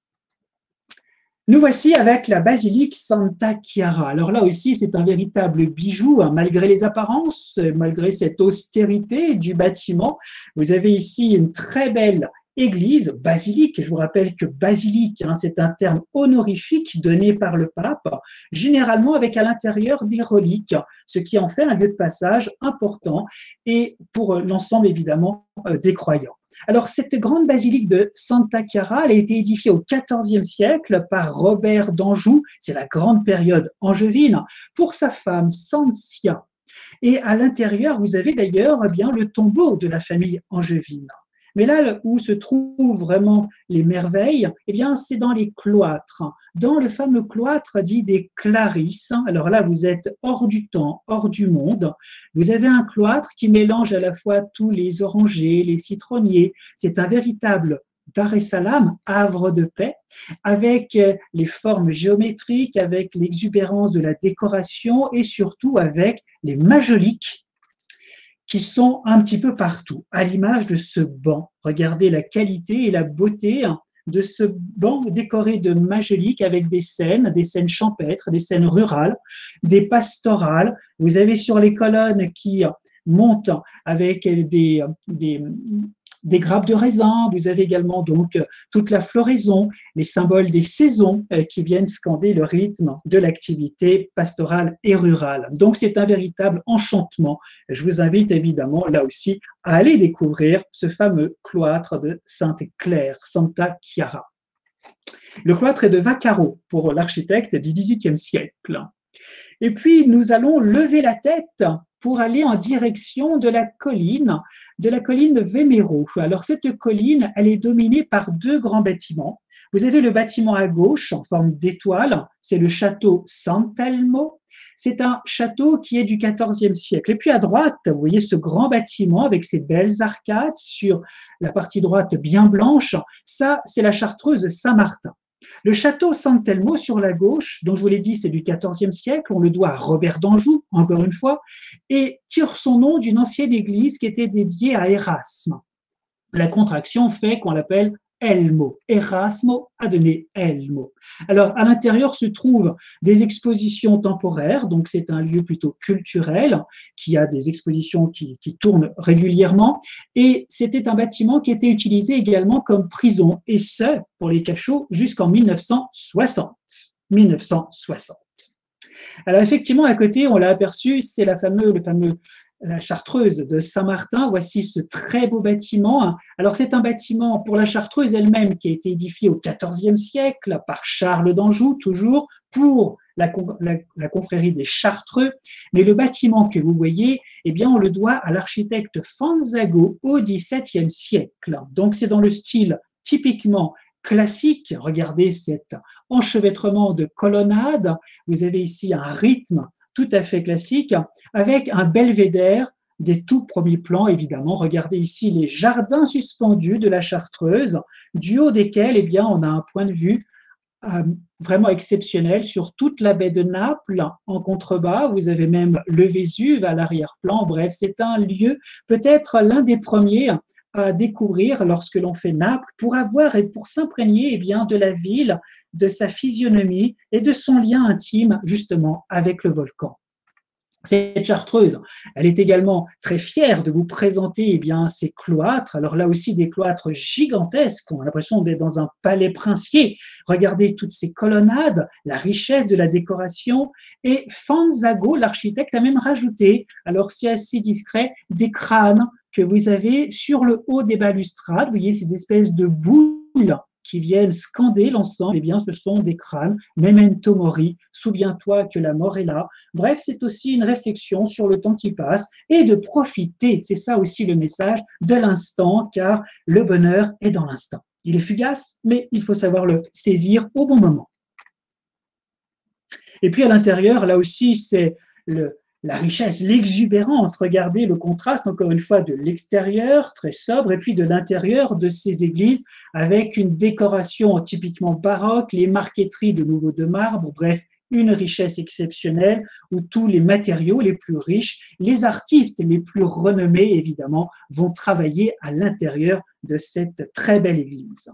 Nous voici avec la basilique Santa Chiara. Alors là aussi, c'est un véritable bijou, hein, malgré les apparences, malgré cette austérité du bâtiment. Vous avez ici une très belle église, basilique. Je vous rappelle que basilique, hein, c'est un terme honorifique donné par le pape, généralement avec à l'intérieur des reliques, ce qui en fait un lieu de passage important et pour l'ensemble évidemment des croyants. Alors, cette grande basilique de Santa Chiara, elle a été édifiée au quatorzième siècle par Robert d'Anjou, c'est la grande période angevine, pour sa femme Sancia. Et à l'intérieur, vous avez d'ailleurs eh bien le tombeau de la famille angevine. Mais là où se trouvent vraiment les merveilles, eh bien, c'est dans les cloîtres, dans le fameux cloître dit des Clarisses. Alors là, vous êtes hors du temps, hors du monde. Vous avez un cloître qui mélange à la fois tous les orangers, les citronniers. C'est un véritable Dar es Salaam, havre de paix, avec les formes géométriques, avec l'exubérance de la décoration et surtout avec les majoliques qui sont un petit peu partout, à l'image de ce banc. Regardez la qualité et la beauté de ce banc décoré de majoliques avec des scènes, des scènes champêtres, des scènes rurales, des pastorales. Vous avez sur les colonnes qui montent avec des, des, des grappes de raisin. Vous avez également donc toute la floraison, les symboles des saisons qui viennent scander le rythme de l'activité pastorale et rurale. Donc c'est un véritable enchantement. Je vous invite évidemment là aussi à aller découvrir ce fameux cloître de Sainte-Claire, Santa Chiara. Le cloître est de Vaccaro pour l'architecte du dix-huitième siècle. Et puis nous allons lever la tête pour aller en direction de la colline, de la colline Vemero. Alors cette colline, elle est dominée par deux grands bâtiments. Vous avez le bâtiment à gauche en forme d'étoile, c'est le château Sant'Elmo. C'est un château qui est du quatorzième siècle. Et puis à droite, vous voyez ce grand bâtiment avec ses belles arcades sur la partie droite bien blanche. Ça, c'est la chartreuse Saint-Martin. Le château Sant'Elmo sur la gauche, dont je vous l'ai dit, c'est du quatorzième siècle, on le doit à Robert d'Anjou, encore une fois, et tire son nom d'une ancienne église qui était dédiée à Erasme. La contraction fait qu'on l'appelle Elmo. Erasmo a donné Elmo. Alors, à l'intérieur se trouvent des expositions temporaires, donc c'est un lieu plutôt culturel, qui a des expositions qui, qui tournent régulièrement, et c'était un bâtiment qui était utilisé également comme prison, et ce, pour les cachots, jusqu'en mille neuf cent soixante. mille neuf cent soixante. Alors, effectivement, à côté, on l'a aperçu, c'est la fameux, le fameux la chartreuse de Saint-Martin. Voici ce très beau bâtiment. Alors, c'est un bâtiment pour la chartreuse elle-même qui a été édifié au quatorzième siècle par Charles d'Anjou, toujours pour la, la, la confrérie des Chartreux. Mais le bâtiment que vous voyez, eh bien, on le doit à l'architecte Fanzago au dix-septième siècle. Donc, c'est dans le style typiquement classique. Regardez cet enchevêtrement de colonnades. Vous avez ici un rythme tout à fait classique, avec un belvédère des tout premiers plans, évidemment. Regardez ici les jardins suspendus de la Chartreuse, du haut desquels, eh bien, on a un point de vue euh, vraiment exceptionnel sur toute la baie de Naples. En contrebas, vous avez même le Vésuve à l'arrière-plan. Bref, c'est un lieu, peut-être l'un des premiers à découvrir lorsque l'on fait Naples, pour avoir et pour s'imprégner eh bien, de la ville, de sa physionomie et de son lien intime justement avec le volcan. Cette chartreuse, elle est également très fière de vous présenter eh bien, ses cloîtres. Alors là aussi, des cloîtres gigantesques, on a l'impression d'être dans un palais princier. Regardez toutes ces colonnades, la richesse de la décoration. Et Fanzago, l'architecte, a même rajouté, alors c'est assez discret, des crânes que vous avez sur le haut des balustrades. Vous voyez ces espèces de boules qui viennent scander l'ensemble, eh bien, ce sont des crânes. Memento mori, souviens-toi que la mort est là. Bref, c'est aussi une réflexion sur le temps qui passe et de profiter, c'est ça aussi le message, de l'instant, car le bonheur est dans l'instant. Il est fugace, mais il faut savoir le saisir au bon moment. Et puis à l'intérieur, là aussi, c'est le la richesse, l'exubérance. Regardez le contraste, encore une fois, de l'extérieur, très sobre, et puis de l'intérieur de ces églises, avec une décoration typiquement baroque, les marqueteries de nouveau de marbre, bref, une richesse exceptionnelle où tous les matériaux les plus riches, les artistes les plus renommés, évidemment, vont travailler à l'intérieur de cette très belle église.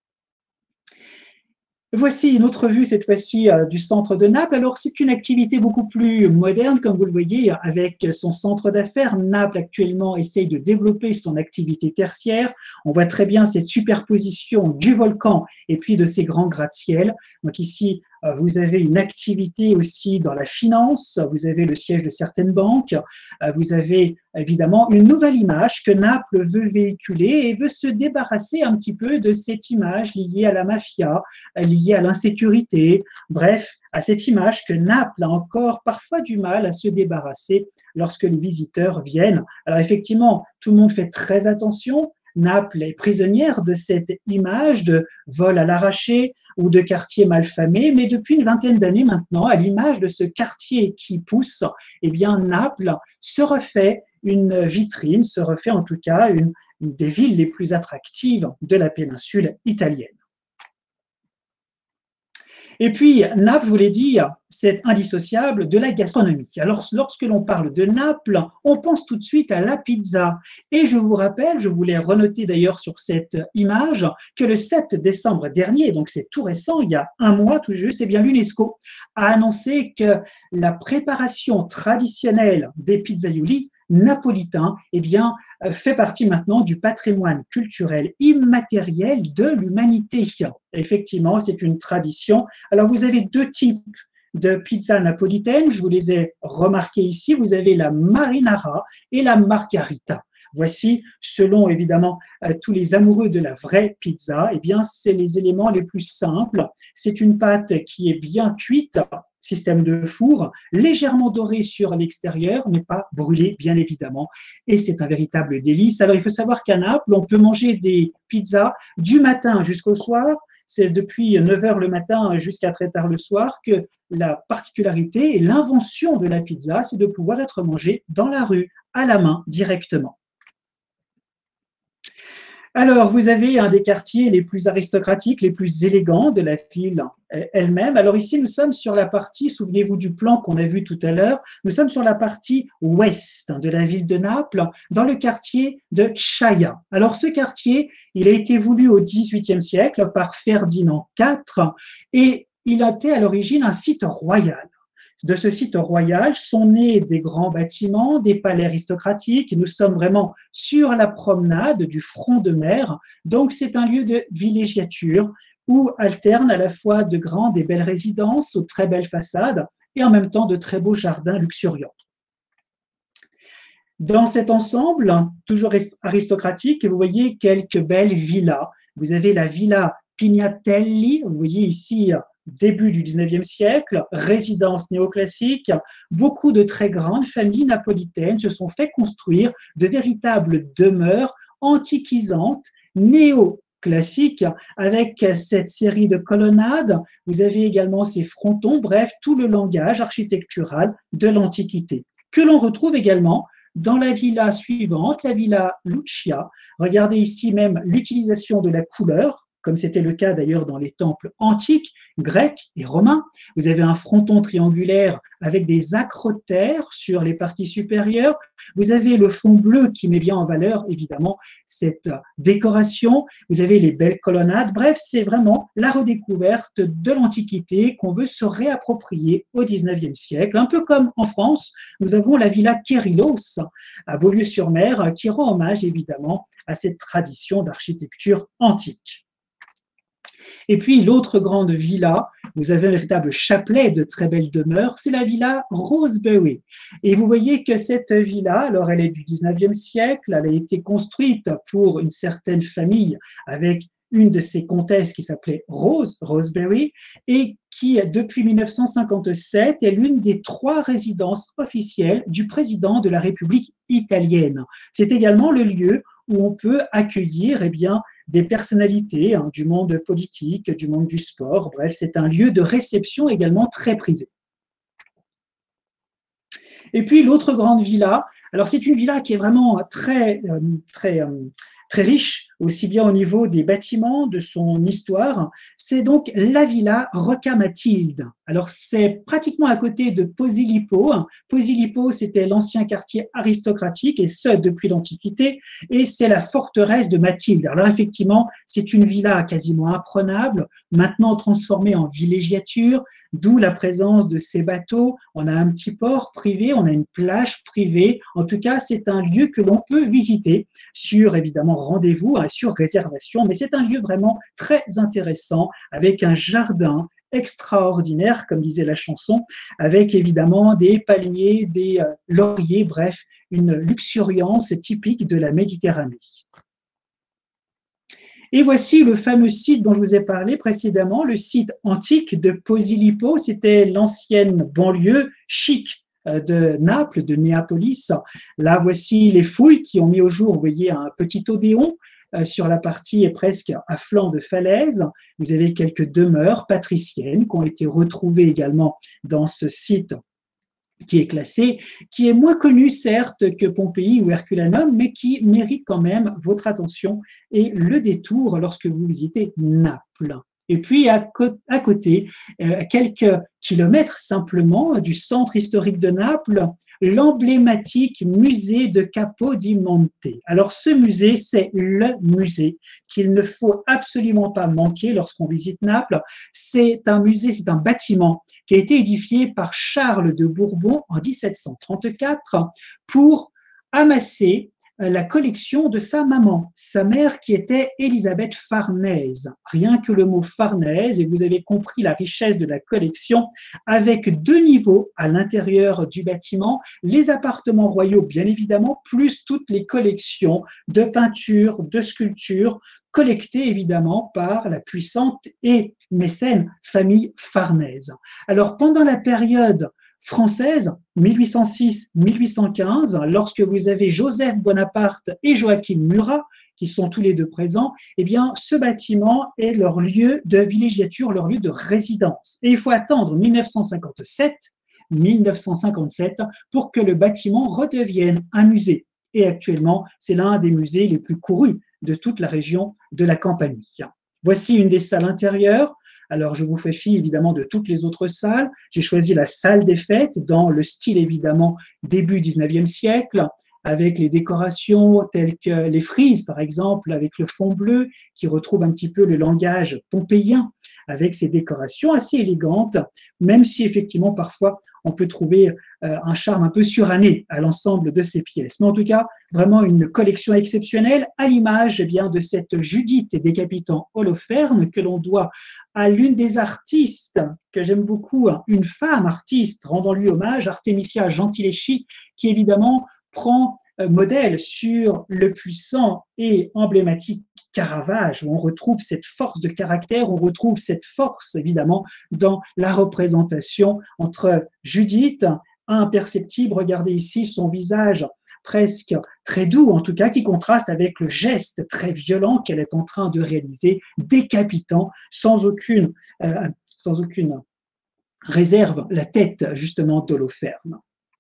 Voici une autre vue, cette fois-ci, euh, du centre de Naples. Alors, c'est une activité beaucoup plus moderne, comme vous le voyez, avec son centre d'affaires. Naples, actuellement, essaye de développer son activité tertiaire. On voit très bien cette superposition du volcan et puis de ces grands gratte-ciel. Donc ici, euh, vous avez une activité aussi dans la finance. Vous avez le siège de certaines banques. Euh, vous avez évidemment une nouvelle image que Naples veut véhiculer et veut se débarrasser un petit peu de cette image liée à la mafia, liée à l'insécurité, bref, à cette image que Naples a encore parfois du mal à se débarrasser lorsque les visiteurs viennent. Alors effectivement, tout le monde fait très attention. Naples est prisonnière de cette image de vol à l'arraché ou de quartier malfamé, mais depuis une vingtaine d'années maintenant, à l'image de ce quartier qui pousse, eh bien Naples se refait une vitrine, se refait en tout cas une, une des villes les plus attractives de la péninsule italienne. Et puis, Naples, je vous l'ai dit, c'est indissociable de la gastronomie. Alors, lorsque l'on parle de Naples, on pense tout de suite à la pizza. Et je vous rappelle, je voulais renoter d'ailleurs sur cette image, que le sept décembre dernier, donc c'est tout récent, il y a un mois tout juste, eh bien l'UNESCO a annoncé que la préparation traditionnelle des pizzaioli napolitains, eh bien, fait partie maintenant du patrimoine culturel immatériel de l'humanité. Effectivement, c'est une tradition. Alors, vous avez deux types de pizza napolitaine, je vous les ai remarqués ici. Vous avez la marinara et la margarita. Voici, selon évidemment tous les amoureux de la vraie pizza, eh bien, c'est les éléments les plus simples. C'est une pâte qui est bien cuite, système de four, légèrement doré sur l'extérieur, mais pas brûlé, bien évidemment. Et c'est un véritable délice. Alors, il faut savoir qu'à Naples, on peut manger des pizzas du matin jusqu'au soir. C'est depuis neuf heures le matin jusqu'à très tard le soir que la particularité et l'invention de la pizza, c'est de pouvoir être mangée dans la rue, à la main, directement. Alors, vous avez un des quartiers les plus aristocratiques, les plus élégants de la ville elle-même. Alors ici, nous sommes sur la partie, souvenez-vous du plan qu'on a vu tout à l'heure, nous sommes sur la partie ouest de la ville de Naples, dans le quartier de Chaia. Alors ce quartier, il a été voulu au dix-huitième siècle par Ferdinand quatre et il a été à l'origine un site royal. De ce site royal sont nés des grands bâtiments, des palais aristocratiques. Nous sommes vraiment sur la promenade du front de mer. Donc, c'est un lieu de villégiature où alternent à la fois de grandes et belles résidences aux très belles façades et en même temps de très beaux jardins luxuriants. Dans cet ensemble, toujours aristocratique, vous voyez quelques belles villas. Vous avez la villa Pignatelli, vous voyez ici début du dix-neuvième siècle, résidence néoclassique, beaucoup de très grandes familles napolitaines se sont fait construire de véritables demeures antiquisantes, néoclassiques, avec cette série de colonnades. Vous avez également ces frontons, bref, tout le langage architectural de l'Antiquité, que l'on retrouve également dans la villa suivante, la villa Lucia. Regardez ici même l'utilisation de la couleur, comme c'était le cas d'ailleurs dans les temples antiques, grecs et romains. Vous avez un fronton triangulaire avec des acrotères sur les parties supérieures. Vous avez le fond bleu qui met bien en valeur, évidemment, cette décoration. Vous avez les belles colonnades. Bref, c'est vraiment la redécouverte de l'Antiquité qu'on veut se réapproprier au dix-neuvième siècle. Un peu comme en France, nous avons la villa Kérylos à Beaulieu-sur-Mer qui rend hommage, évidemment, à cette tradition d'architecture antique. Et puis, l'autre grande villa, vous avez un véritable chapelet de très belles demeures, c'est la villa Rosebery. Et vous voyez que cette villa, alors elle est du dix-neuvième siècle, elle a été construite pour une certaine famille avec une de ses comtesses qui s'appelait Rose, Rosebery, et qui, depuis mille neuf cent cinquante-sept, est l'une des trois résidences officielles du président de la République italienne. C'est également le lieu où on peut accueillir eh bien, des personnalités hein, du monde politique, du monde du sport. Bref, c'est un lieu de réception également très prisé. Et puis l'autre grande villa, alors c'est une villa qui est vraiment très, très très riche, aussi bien au niveau des bâtiments, de son histoire. C'est donc la Villa Rocca Matilde. Alors, c'est pratiquement à côté de Posillipo. Posillipo, c'était l'ancien quartier aristocratique, et ce, depuis l'Antiquité, et c'est la forteresse de Mathilde. Alors, effectivement, c'est une villa quasiment imprenable, maintenant transformée en villégiature, d'où la présence de ces bateaux. On a un petit port privé, on a une plage privée. En tout cas, c'est un lieu que l'on peut visiter sur, évidemment, rendez-vous, hein, sur réservation, mais c'est un lieu vraiment très intéressant avec un jardin extraordinaire, comme disait la chanson, avec évidemment des palmiers, des euh, lauriers, bref, une luxuriance typique de la Méditerranée. Et voici le fameux site dont je vous ai parlé précédemment, le site antique de Posillipo. C'était l'ancienne banlieue chic de Naples, de Néapolis. Là, voici les fouilles qui ont mis au jour, vous voyez, un petit odéon sur la partie presque à flanc de falaise. Vous avez quelques demeures patriciennes qui ont été retrouvées également dans ce site qui est classé, qui est moins connu certes que Pompéi ou Herculanum, mais qui mérite quand même votre attention et le détour lorsque vous visitez Naples. Et puis à, co- à côté, euh, quelques kilomètres simplement du centre historique de Naples, l'emblématique musée de Capodimonte. Alors ce musée, c'est le musée qu'il ne faut absolument pas manquer lorsqu'on visite Naples. C'est un musée, c'est un bâtiment qui a été édifié par Charles de Bourbon en mille sept cent trente-quatre pour amasser la collection de sa maman, sa mère qui était Élisabeth Farnèse. Rien que le mot Farnèse, et vous avez compris la richesse de la collection, avec deux niveaux à l'intérieur du bâtiment, les appartements royaux bien évidemment, plus toutes les collections de peintures, de sculptures, collectées évidemment par la puissante et mécène famille Farnèse. Alors pendant la période française, mille huit cent six à mille huit cent quinze, lorsque vous avez Joseph Bonaparte et Joachim Murat, qui sont tous les deux présents, eh bien, ce bâtiment est leur lieu de villégiature, leur lieu de résidence. Et il faut attendre mille neuf cent cinquante-sept, mille neuf cent cinquante-sept pour que le bâtiment redevienne un musée. Et actuellement, c'est l'un des musées les plus courus de toute la région de la Campanie. Voici une des salles intérieures. Alors, je vous fais fi évidemment de toutes les autres salles. J'ai choisi la salle des fêtes dans le style évidemment début dix-neuvième siècle, avec les décorations telles que les frises, par exemple, avec le fond bleu, qui retrouve un petit peu le langage pompéien, avec ces décorations assez élégantes, même si effectivement parfois on peut trouver euh, un charme un peu suranné à l'ensemble de ces pièces. Mais en tout cas, vraiment une collection exceptionnelle, à l'image eh bien, de cette Judith décapitant Holoferne que l'on doit à l'une des artistes que j'aime beaucoup, une femme artiste rendant lui hommage, Artemisia Gentileschi, qui évidemment prend modèle sur le puissant et emblématique Caravage, où on retrouve cette force de caractère, on retrouve cette force évidemment dans la représentation entre Judith, imperceptible, regardez ici son visage presque très doux, en tout cas, qui contraste avec le geste très violent qu'elle est en train de réaliser, décapitant sans aucune, euh, sans aucune réserve la tête justement d'Holoferne.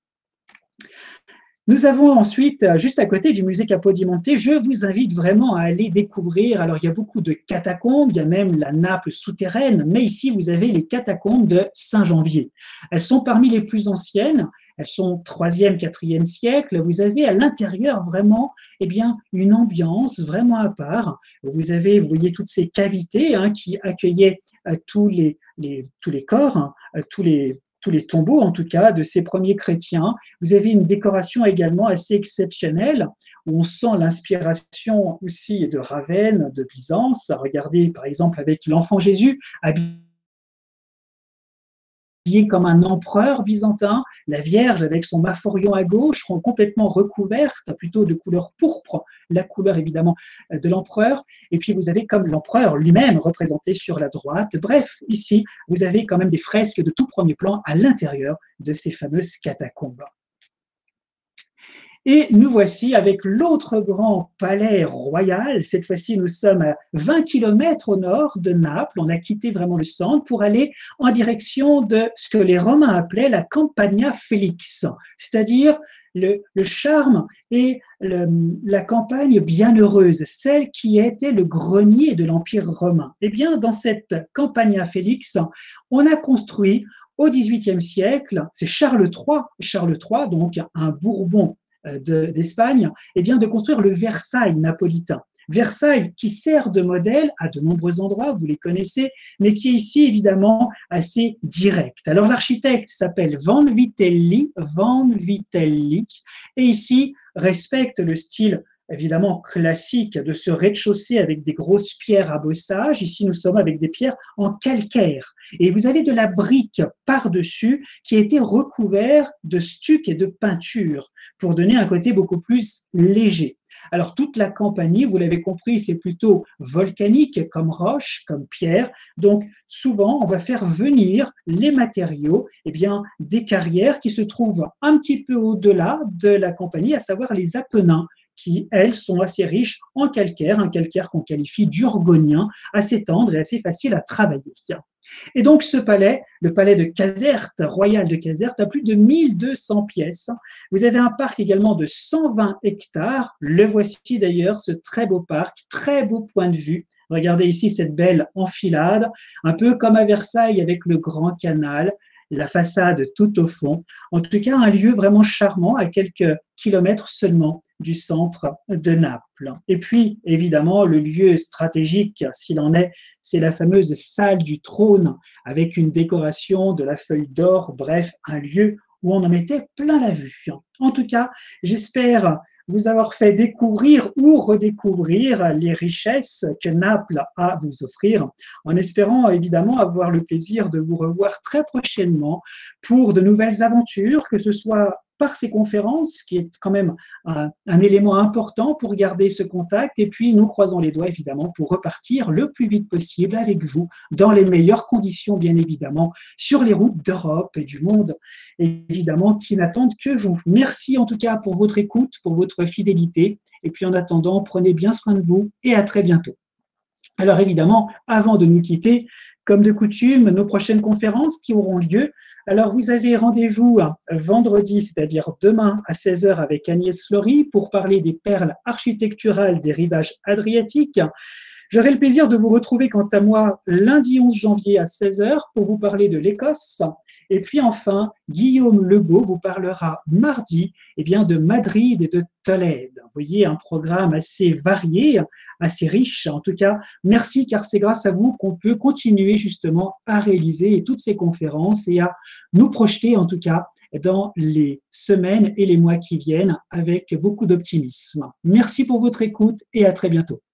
Nous avons ensuite, juste à côté du musée Capodimonte, je vous invite vraiment à aller découvrir, alors il y a beaucoup de catacombes, il y a même la Naples souterraine, mais ici vous avez les catacombes de Saint-Janvier. Elles sont parmi les plus anciennes, elles sont troisième, quatrième siècle, vous avez à l'intérieur vraiment eh bien, une ambiance vraiment à part. Vous avez, vous voyez toutes ces cavités hein, qui accueillaient euh, tous, les, les, tous les corps, hein, tous les tous les tombeaux en tout cas de ces premiers chrétiens. Vous avez une décoration également assez exceptionnelle où on sent l'inspiration aussi de Ravenne, de Byzance. Regardez par exemple avec l'enfant Jésus habillé comme un empereur byzantin, la Vierge avec son maphorion à gauche, complètement recouverte, plutôt de couleur pourpre, la couleur évidemment de l'empereur, et puis vous avez comme l'empereur lui-même représenté sur la droite. Bref, ici, vous avez quand même des fresques de tout premier plan à l'intérieur de ces fameuses catacombes. Et nous voici avec l'autre grand palais royal. Cette fois-ci, nous sommes à vingt kilomètres au nord de Naples. On a quitté vraiment le centre pour aller en direction de ce que les Romains appelaient la Campagna Felix, c'est-à-dire le, le charme et le, la campagne bienheureuse, celle qui était le grenier de l'Empire romain. Eh bien, dans cette Campania Felix, on a construit au dix-huitième siècle, c'est Charles trois, Charles trois, donc un Bourbon d'Espagne, eh bien, de construire le Versailles napolitain. Versailles qui sert de modèle à de nombreux endroits, vous les connaissez, mais qui est ici évidemment assez direct. Alors l'architecte s'appelle Vanvitelli, Vanvitelli, et ici respecte le style évidemment classique de ce rez-de-chaussée avec des grosses pierres à bossage. Ici, nous sommes avec des pierres en calcaire. Et vous avez de la brique par-dessus qui a été recouverte de stuc et de peinture pour donner un côté beaucoup plus léger. Alors, toute la Campanie, vous l'avez compris, c'est plutôt volcanique comme roche, comme pierre. Donc, souvent, on va faire venir les matériaux, eh bien, des carrières qui se trouvent un petit peu au-delà de la Campanie, à savoir les Apennins, qui, elles, sont assez riches en calcaire, un calcaire qu'on qualifie d'urgonien, assez tendre et assez facile à travailler. Et donc ce palais, le palais de Caserte, royal de Caserte, a plus de mille deux cents pièces. Vous avez un parc également de cent vingt hectares. Le voici d'ailleurs, ce très beau parc, très beau point de vue. Regardez ici cette belle enfilade, un peu comme à Versailles avec le grand canal, la façade tout au fond. En tout cas, un lieu vraiment charmant à quelques kilomètres seulement du centre de Naples. Et puis, évidemment, le lieu stratégique, s'il en est, c'est la fameuse salle du trône avec une décoration de la feuille d'or, bref, un lieu où on en mettait plein la vue. En tout cas, j'espère vous avoir fait découvrir ou redécouvrir les richesses que Naples a à vous offrir, en espérant évidemment avoir le plaisir de vous revoir très prochainement pour de nouvelles aventures, que ce soit par ces conférences, qui est quand même un, un élément important pour garder ce contact, et puis nous croisons les doigts évidemment pour repartir le plus vite possible avec vous, dans les meilleures conditions bien évidemment, sur les routes d'Europe et du monde, évidemment, qui n'attendent que vous. Merci en tout cas pour votre écoute, pour votre fidélité, et puis en attendant, prenez bien soin de vous et à très bientôt. Alors évidemment, avant de nous quitter, comme de coutume, nos prochaines conférences qui auront lieu. Alors vous avez rendez-vous vendredi, c'est-à-dire demain à seize heures avec Agnès Flory pour parler des perles architecturales des rivages adriatiques. J'aurai le plaisir de vous retrouver quant à moi lundi onze janvier à seize heures pour vous parler de l'Écosse. Et puis enfin, Guillaume Lebeau vous parlera mardi eh bien, de Madrid et de Tolède. Vous voyez, un programme assez varié, assez riche. En tout cas, merci car c'est grâce à vous qu'on peut continuer justement à réaliser toutes ces conférences et à nous projeter en tout cas dans les semaines et les mois qui viennent avec beaucoup d'optimisme. Merci pour votre écoute et à très bientôt.